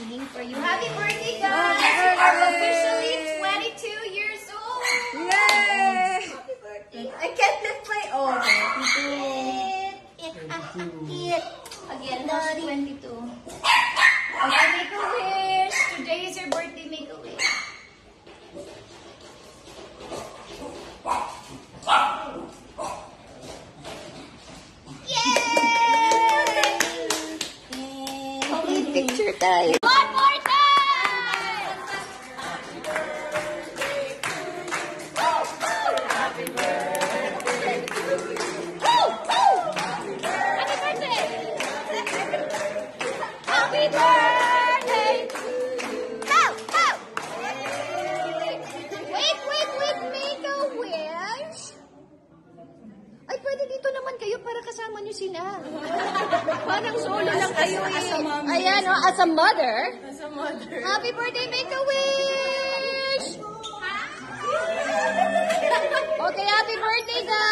singing for you. Happy birthday, guys! You are officially 22 years old! Yay! Happy birthday! I can't lift my own. Again, that's 22. Okay, make a wish. Today is your birthday, make a wish. Yay! Picture tayo. One more time! Happy birthday! Happy birthday! Go! Go! Wait! Make a wish! Ay, pwede dito naman kayo para kasama nyo sila. Parang solo lang kayo eh. Ayan, oh, as a mother. As a mother. Happy birthday, make a wish! Okay, happy birthday, guys!